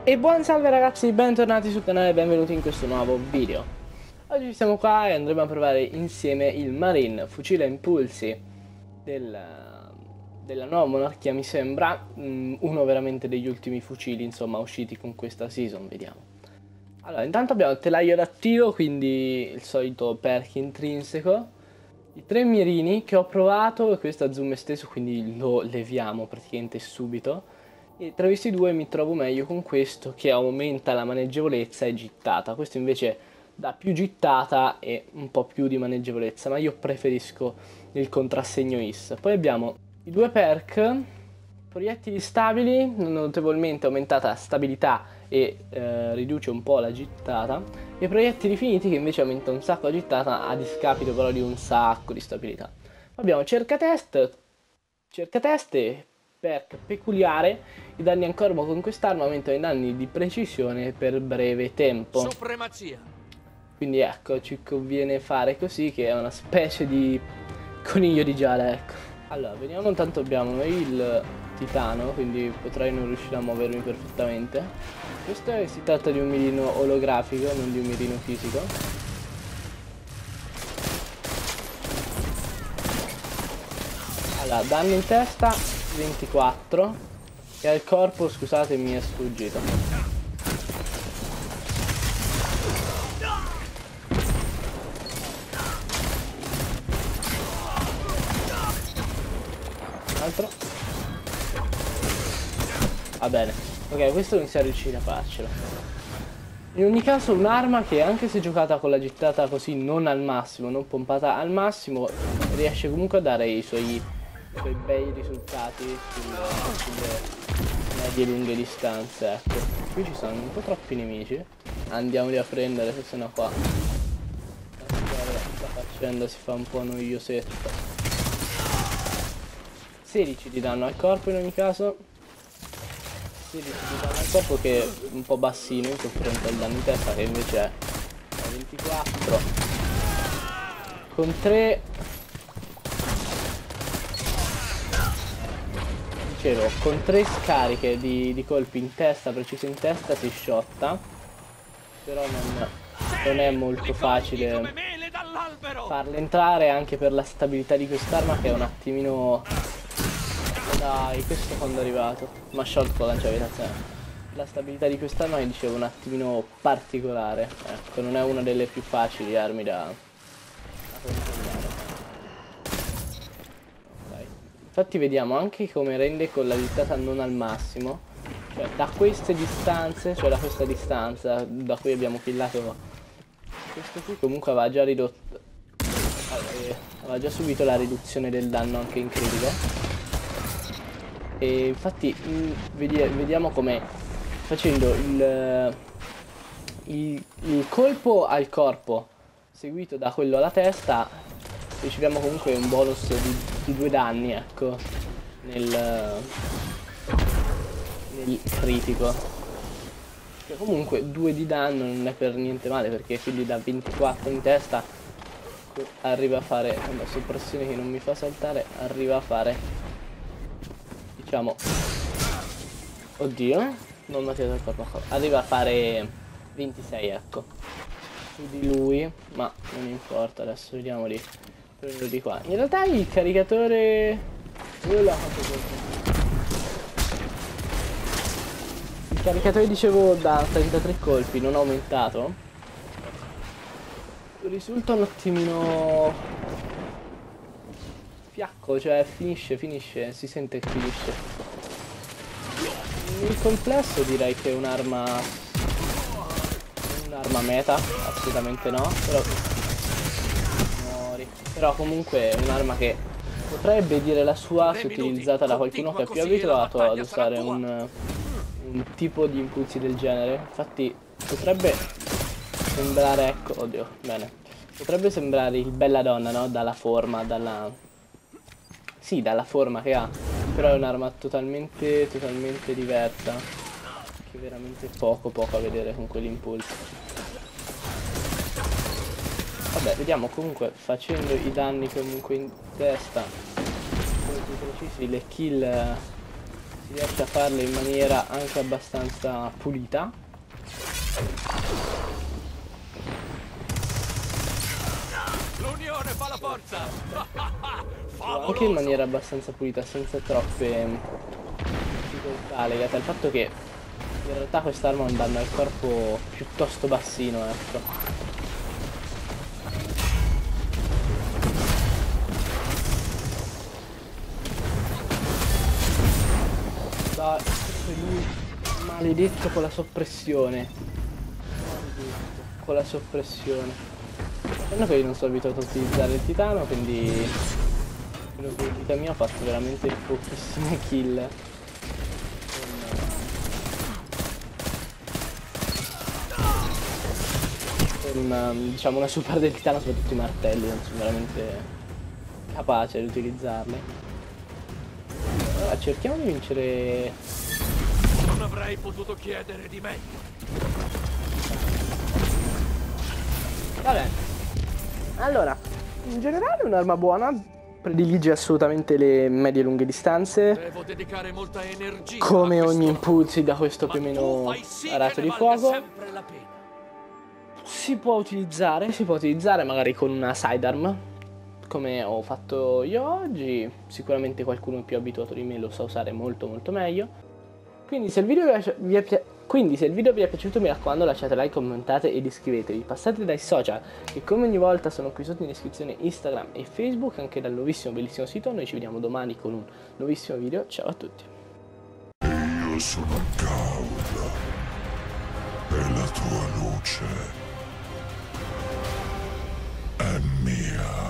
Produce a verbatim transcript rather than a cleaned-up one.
E buon salve ragazzi, bentornati sul canale e benvenuti in questo nuovo video. Oggi siamo qua e andremo a provare insieme il Marine, fucile a impulsi del, della nuova monarchia mi sembra, mm, uno veramente degli ultimi fucili insomma usciti con questa season, vediamo. Allora, intanto abbiamo il telaio d'attivo, quindi il solito perk intrinseco, i tre mirini che ho provato e questo a zoom esteso, quindi lo leviamo praticamente subito. E tra questi due mi trovo meglio con questo che aumenta la maneggevolezza e gittata. Questo invece dà più gittata e un po' più di maneggevolezza, ma io preferisco il contrassegno I S. Poi abbiamo i due perk, proiettili stabili, notevolmente aumentata stabilità e eh, riduce un po' la gittata, e proiettili finiti che invece aumenta un sacco la gittata a discapito però di un sacco di stabilità. Poi abbiamo cercatest, cercateste perk peculiare, i danni a corpo con quest'arma aumentano i danni di precisione per breve tempo. Supremazia. Quindi ecco, ci conviene fare così, che è una specie di coniglio di giada, ecco. Allora, vediamo, intanto abbiamo il titano, quindi potrei non riuscire a muovermi perfettamente. Questo è, si tratta di un mirino olografico, non di un mirino fisico. Allora, danno in testa ventiquattro e al corpo, scusate, mi è sfuggito. Un altro. Va bene. Ok, questo non siamo riusciti a farcela. In ogni caso un'arma che anche se giocata con la gittata così non al massimo, non pompata al massimo, riesce comunque a dare i suoi quei bei risultati sulle, sulle medie e lunghe distanze, ecco. Qui ci sono un po' troppi nemici, andiamoli a prendere, se no qua la faccenda si fa un po' noiosetta. sedici di danno al corpo in ogni caso, sedici di danno al corpo, che è un po' bassino in confronto al danno in testa che invece è ventiquattro, con tre. Dicevo, con tre scariche di, di colpi in testa, preciso in testa, si sciotta. Però non, non è molto facile farle entrare, anche per la stabilità di quest'arma che è un attimino... Dai, questo quando è arrivato mi ha sciolto la lanciavitazione. La stabilità di quest'arma, che dicevo, è un attimino particolare. Ecco, non è una delle più facili armi da, da controllare. Infatti vediamo anche come rende con la gittata non al massimo, cioè da queste distanze, cioè da questa distanza da cui abbiamo killato questo qui, comunque aveva già ridotto, aveva già subito la riduzione del danno anche in critico. E infatti vediamo come facendo il, il, il colpo al corpo seguito da quello alla testa riceviamo comunque un bonus di, di due danni, ecco, nel, nel critico. Che comunque due di danno non è per niente male, perché quindi da ventiquattro in testa arriva a fare, una soppressione che non mi fa saltare, arriva a fare, diciamo, oddio, non mi ha tirato il corpo, arriva a fare ventisei, ecco, su di lui, ma non importa, adesso vediamo di prendo di qua. In realtà il caricatore, io l'ho fatto così. Il caricatore, dicevo, da trentatré colpi non aumentato, risulta un attimino fiacco, cioè finisce, finisce, si sente che finisce. Nel complesso direi che è un'arma un'arma meta, assolutamente no, però Però comunque è un'arma che potrebbe dire la sua se utilizzata da qualcuno che è più abituato ad usare un, un tipo di impulsi del genere. Infatti potrebbe sembrare, ecco, oddio, bene, potrebbe sembrare il Belladonna, no? Dalla forma, dalla... Sì, dalla forma che ha, però è un'arma totalmente, totalmente diversa, che è veramente poco, poco a vedere con quell'impulso. Vabbè, vediamo comunque, facendo i danni comunque in testa, come più precisi, le kill si riesce a farle in maniera anche abbastanza pulita. L'unione fa la forza. Anche in maniera abbastanza pulita, senza troppe difficoltà, legate al fatto che in realtà quest'arma ha un danno al corpo piuttosto bassino, ecco. Dai, lui maledetto con la soppressione. Maledetto, con la soppressione. Sembra che io non sono abituato a utilizzare il titano, quindi quello che in vita mia ho fatto veramente pochissime kill. Con, diciamo, una super del titano, soprattutto i martelli, non sono veramente capace di utilizzarli. Allora, cerchiamo di vincere. Non avrei potuto chiedere di meglio. Vabbè. Allora, in generale è un'arma buona, predilige assolutamente le medie e lunghe distanze. Devo dedicare molta energia come a ogni questo impulsi da questo più o meno sì rato di fuoco. Si può utilizzare, si può utilizzare magari con una sidearm, come ho fatto io oggi. Sicuramente qualcuno più abituato di me lo sa usare molto molto meglio. Quindi se il video vi è, vi è, pi quindi se il video vi è piaciuto, mi raccomando, lasciate like, commentate ed iscrivetevi. Passate dai social, che come ogni volta sono qui sotto in descrizione Instagram e Facebook, anche dal nuovissimo bellissimo sito. Noi ci vediamo domani con un nuovissimo video. Ciao a tutti. Io sono Gauda e la tua luce è mia.